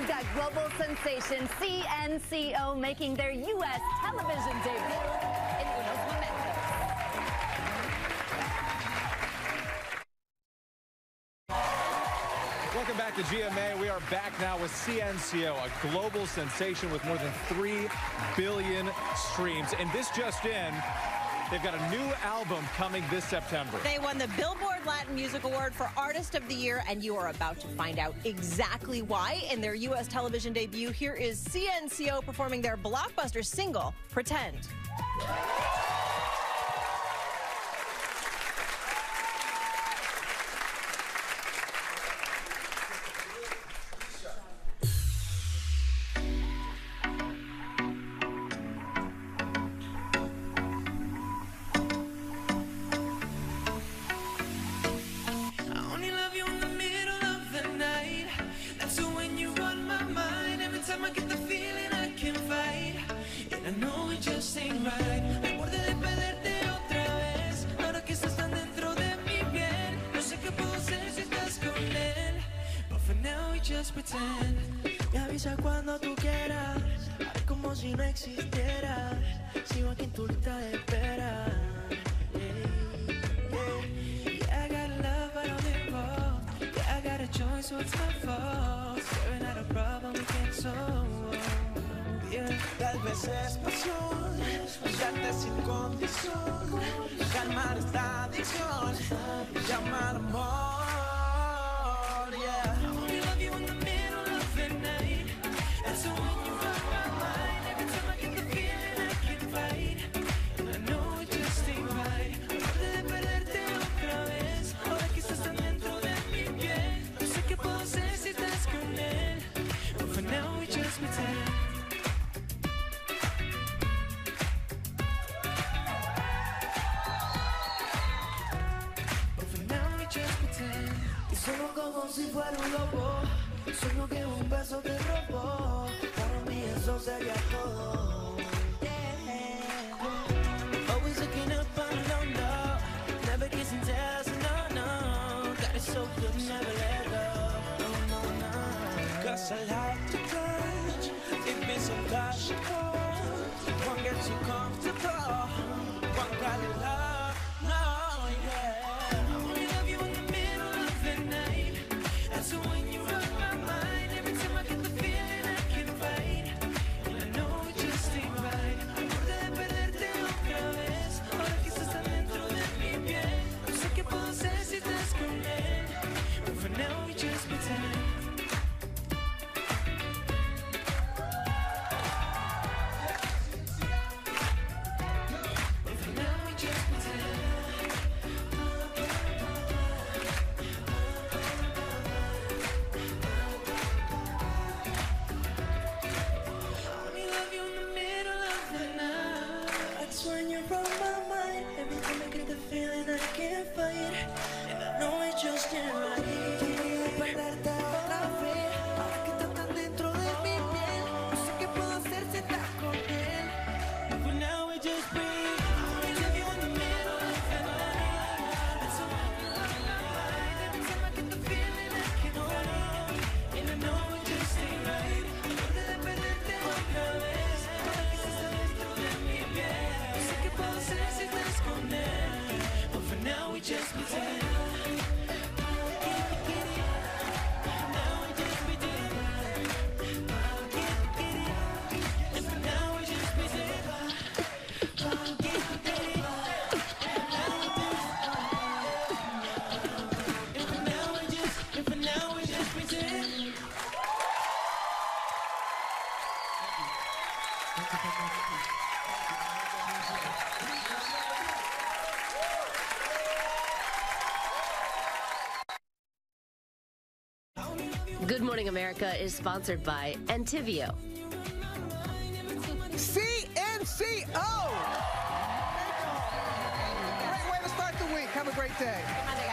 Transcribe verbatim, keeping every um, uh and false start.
we've got global sensation C N C O making their U S television debut in Unos Momentos. Welcome back to G M A. We are back now with C N C O, a global sensation with more than three billion streams. And this just in, they've got a new album coming this September. They won the Billboard Latin Music Award for Artist of the Year, and you are about to find out exactly why in their U S television debut. Here is C N C O performing their blockbuster single, Pretend. Just pretend. Me avisa cuando tú quieras. Haré como si no existiera. Sigo aquí en tu lista de espera. Yeah, yeah. Yeah, I got love, I don't involve. Yeah, I got a choice, so it's my fault. Staring at a problem we can't solve. Yeah. Tal vez es pasión, darte sin condición, calmar esta adicción, llamar amor. Sueño como si fuera un lobo, sueño que un beso te robó. Para mí eso sería todo. Yeah. Always looking up and down, no. Never kissing tells, no, no. Got it so good, never let go. No, no, no. Cause I like to touch, give me some cash. Won't get too comfortable, won't call it love, no, yeah. When you're from my mind, every time I get the feeling I can't fight, and I know it just ain't right. Perderte otra vez, ahora que estás tan dentro de mi piel, no sé qué puedo hacer si estás con él. For now we just breathe. I love you in the middle of the night. That's so right. Every time I get the feeling I can't fight, and I know it just ain't right. Perderte otra vez, ahora que estás tan dentro de mi piel. But for now we just pretend. Good Morning America is sponsored by Entivio. C N C O! Great way to start the week. Have a great day.